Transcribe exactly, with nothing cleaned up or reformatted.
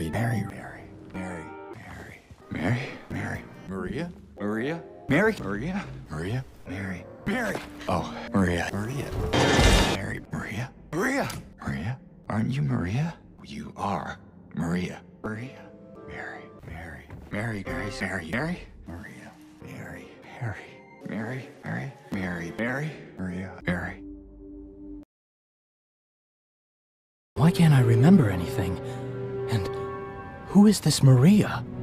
Mary, Mary, Mary, Mary, Mary, Mary, Mary, Maria, Maria, Mary, Maria, Maria, Mary, Mary. Oh, Maria, Maria, Mary, Maria, Maria, Maria. Aren't you Maria? You are Maria, Maria, Mary, Mary, Mary, Mary, Mary, Mary, Maria, Mary, Mary, Mary, Mary, Mary, Mary, Maria, Mary. Why can't I remember anything? And who is this Maria?